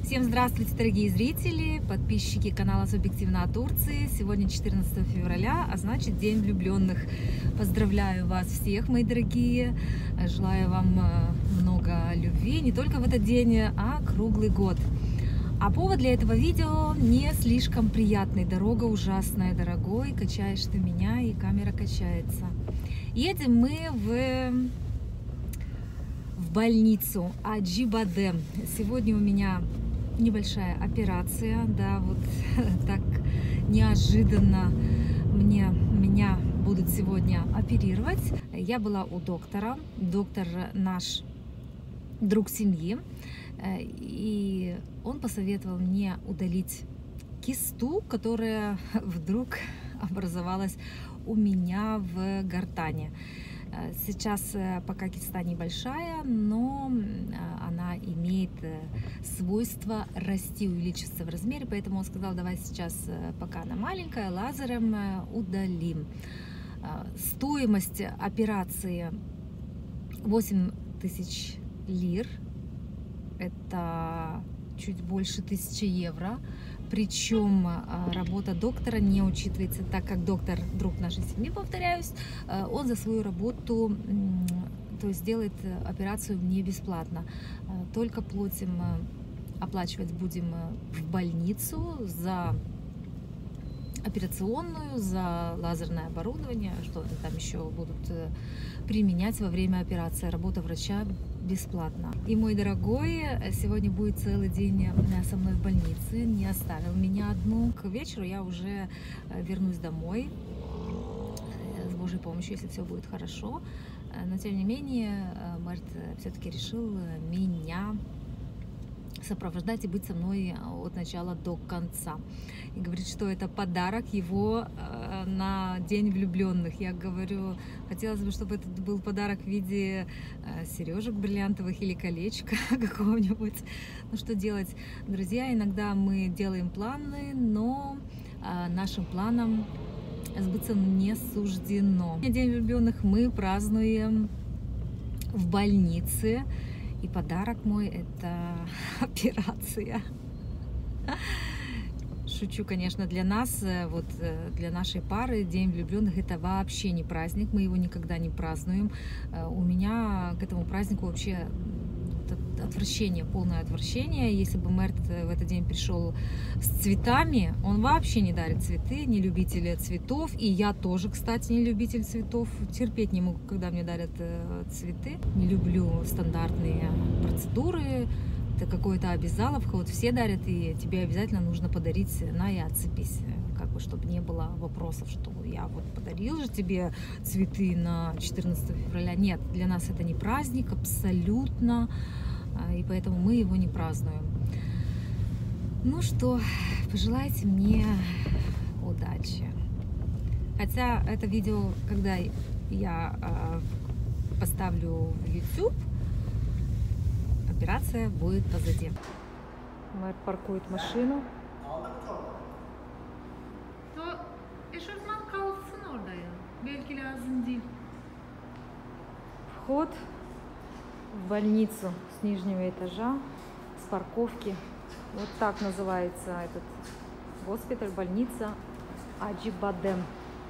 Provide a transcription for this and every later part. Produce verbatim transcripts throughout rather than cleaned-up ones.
Всем здравствуйте, дорогие зрители, подписчики канала Субъективно о Турции. Сегодня четырнадцатое февраля, а значит День влюбленных. Поздравляю вас всех, мои дорогие. Желаю вам много любви не только в этот день, а круглый год. А повод для этого видео не слишком приятный. Дорога ужасная, дорогой. Качаешь ты меня, и камера качается. Едем мы в... в больницу Аджибадем. Сегодня у меня небольшая операция, да, вот так неожиданно мне, меня будут сегодня оперировать. Я была у доктора, доктор наш друг семьи, и он посоветовал мне удалить кисту, которая вдруг образовалась у меня в гортани. Сейчас пока киста небольшая, но она имеет свойство расти, увеличиться в размере, поэтому он сказал, давай сейчас, пока она маленькая, лазером удалим. Стоимость операции восемь тысяч лир, это чуть больше тысячи евро. Причем работа доктора не учитывается, так как доктор друг нашей семьи, повторяюсь, он за свою работу, то есть делает операцию не бесплатно. Только платим, оплачивать будем в больницу за операционную, за лазерное оборудование, что они там еще будут применять во время операции. Работа врача бесплатно. И мой дорогой сегодня будет целый день со мной в больнице, не оставил меня одну. К вечеру я уже вернусь домой, с Божьей помощью, если все будет хорошо. Но тем не менее, Мерт все-таки решил меня сопровождать и быть со мной от начала до конца. И говорит, что это подарок его э, на День влюбленных. Я говорю, хотелось бы, чтобы это был подарок в виде э, сережек бриллиантовых или колечка какого-нибудь. Ну что делать, друзья, иногда мы делаем планы, но э, нашим планам сбыться не суждено. День влюбленных мы празднуем в больнице. И подарок мой — это операция. Шучу, конечно, для нас, вот для нашей пары День влюбленных — это вообще не праздник, мы его никогда не празднуем. У меня к этому празднику вообще отвращение, полное отвращение. Если бы Мерт в этот день пришел с цветами, он вообще не дарит цветы, не любитель цветов. И я тоже, кстати, не любитель цветов. Терпеть не могу, когда мне дарят цветы. Не люблю стандартные процедуры. Это какое-то обязаловка. Вот все дарят, и тебе обязательно нужно подарить. На, и отцепись. Как бы, чтобы не было вопросов, что я вот подарил же тебе цветы на четырнадцатое февраля. Нет, для нас это не праздник, абсолютно. И поэтому мы его не празднуем. Ну что, пожелайте мне удачи. Хотя это видео, когда я э, поставлю в YouTube, операция будет позади. Мэр паркует машину. Вход в больницу с нижнего этажа, с парковки. Вот так называется этот госпиталь, больница Аджибадем.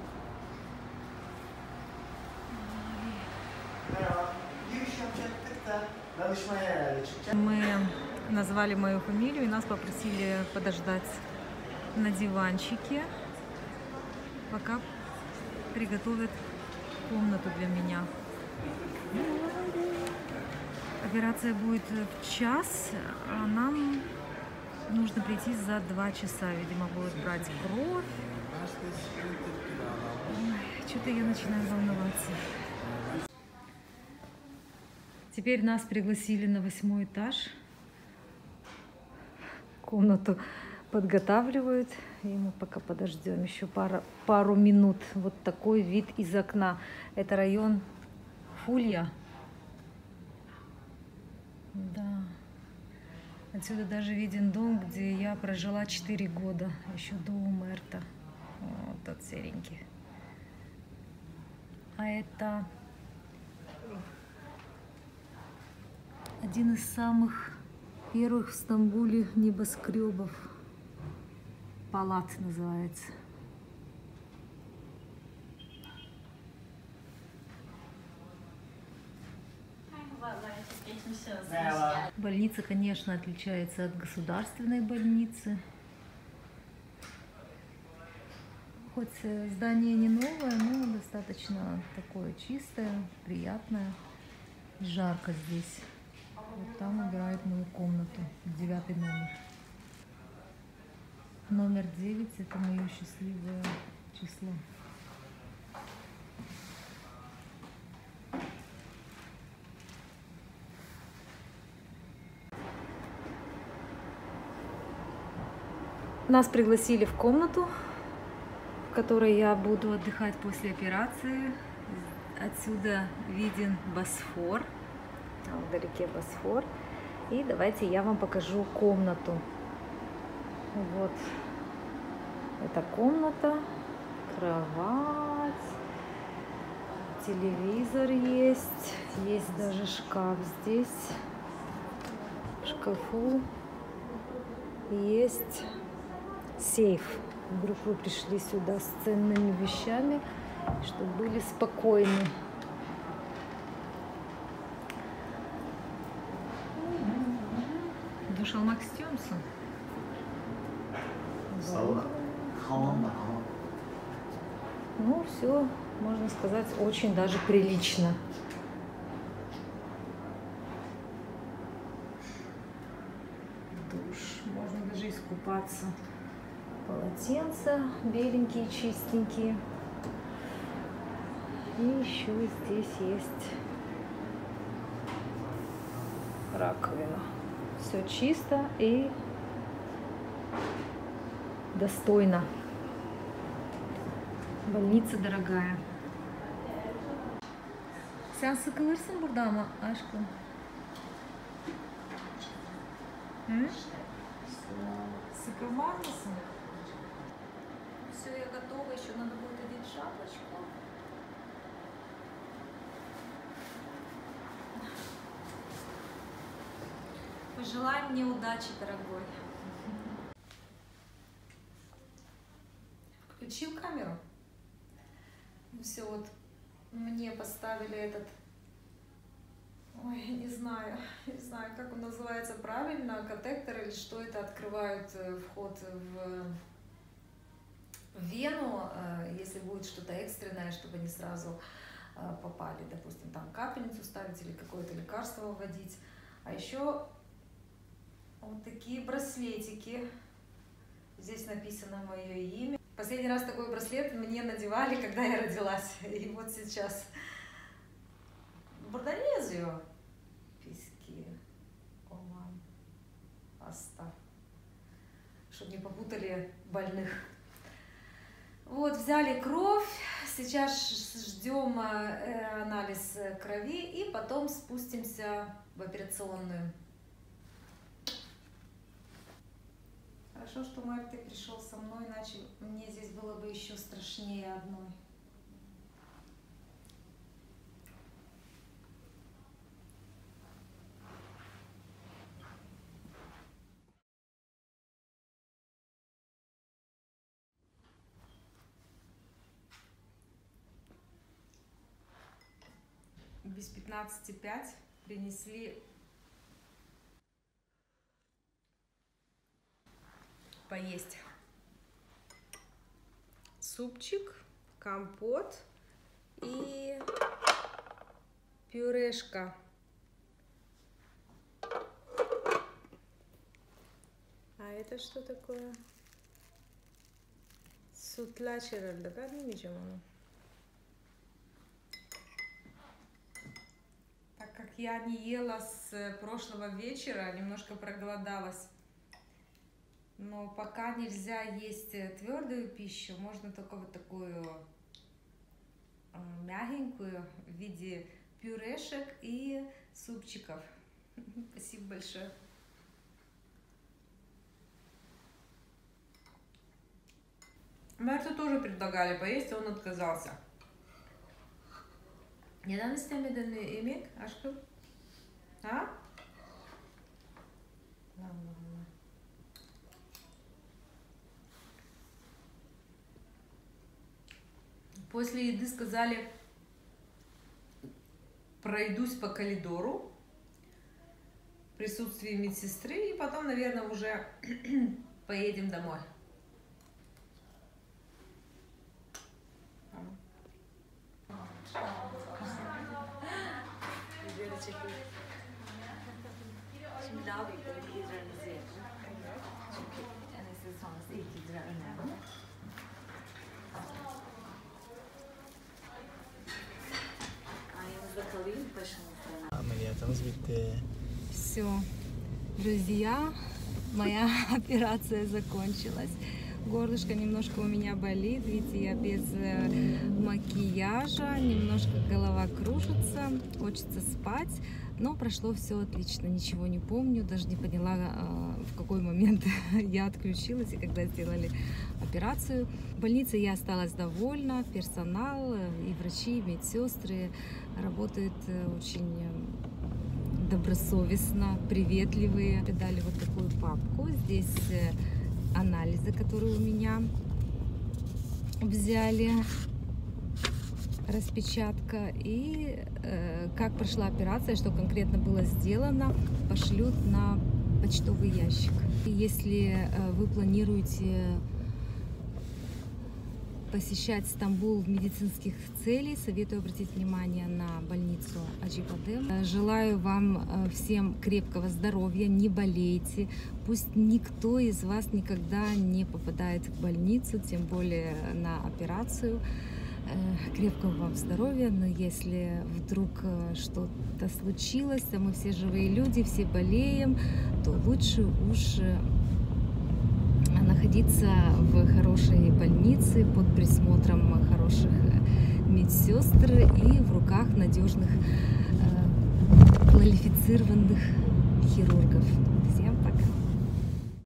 Мы назвали мою фамилию и нас попросили подождать на диванчике, пока приготовят комнату для меня. Операция будет в час, а нам нужно прийти за два часа. Видимо, будут брать кровь. Что-то я начинаю волноваться. Теперь нас пригласили на восьмой этаж. Комнату подготавливают. И мы пока подождем еще пару, пару минут. Вот такой вид из окна. Это район Фулья. Да. Отсюда даже виден дом, где я прожила четыре года, еще до Мерта. Вот тот серенький. А это один из самых первых в Стамбуле небоскребов. Палат называется. Больница, конечно, отличается от государственной больницы. Хоть здание не новое, но достаточно такое чистое, приятное. Жарко здесь. Вот там убирают мою комнату, девятый номер. Номер девять – это мое счастливое число. Нас пригласили в комнату, в которой я буду отдыхать после операции. Отсюда виден Босфор. Там вдалеке Босфор. И давайте я вам покажу комнату. Вот. Это комната, кровать, телевизор есть. Есть даже шкаф здесь. В шкафу есть сейф. Вдруг вы пришли сюда с ценными вещами, чтобы были спокойны. Душ almak istiyor musun? Ну, все, можно сказать, очень даже прилично. Душ, можно даже искупаться. Полотенца беленькие, чистенькие. И еще здесь есть раковина. Все чисто и достойно. Больница дорогая. Sen sıkılırsın burada ama aşkım. Hı? Sıkılmaz mısın? Все, я готова. Еще надо будет одеть шапочку. Пожелай мне удачи, дорогой. Включил камеру. Ну все, вот мне поставили этот, ой, я не знаю, не знаю, как он называется правильно, катетер или что это, открывают вход в, в вену, если будет что-то экстренное, чтобы они сразу попали, допустим, там капельницу ставить или какое-то лекарство вводить. А еще вот такие браслетики. Здесь написано мое имя. Последний раз такой браслет мне надевали, когда я родилась. И вот сейчас. Бордонезию. Писки. Оман. Паста. Чтобы не попутали больных. Вот, взяли кровь. Сейчас ждем анализ крови. И потом спустимся в операционную. Хорошо, что Марк, ты пришел со мной, иначе мне здесь было бы еще страшнее одной. Без пятнадцати пять принесли поесть. Супчик, компот и пюрешка. А это что такое? Sütlaç herhalde. Ben bilmeyeceğim onu. Так как я не ела с прошлого вечера, немножко проголодалась. Но пока нельзя есть твердую пищу, можно только вот такую э, мягенькую в виде пюрешек и супчиков. Спасибо большое. Мэрту тоже предлагали поесть, он отказался. Neden istemedin yemek aşkım? Ha? После еды сказали, пройдусь по коридору в присутствии медсестры, и потом, наверное, уже поедем домой. Şimdi daha büyük böyle izlerinizi yapın. Çünkü anestezi sonrası ilk idrar önemli. Aynınızda kalayım, başınızda. Ameliyatımız bitti. Все, друзья, моя операция закончилась. Горлышко немножко у меня болит, видите, я без макияжа, немножко голова кружится, хочется спать, но прошло все отлично, ничего не помню, даже не поняла, в какой момент я отключилась и когда сделали операцию. В больнице я осталась довольна, персонал и врачи, и медсестры работают очень добросовестно, приветливые. Дали вот такую папку, здесь анализы, которые у меня взяли, распечатка и э, как прошла операция, что конкретно было сделано, пошлют на почтовый ящик. И если э, вы планируете посещать Стамбул в медицинских целях, советую обратить внимание на больницу Acıbadem. Желаю вам всем крепкого здоровья, не болейте. Пусть никто из вас никогда не попадает в больницу, тем более на операцию. Крепкого вам здоровья, но если вдруг что-то случилось, а мы все живые люди, все болеем, то лучше уж находиться в хорошей больнице под присмотром хороших медсестр и в руках надежных, квалифицированных хирургов. Всем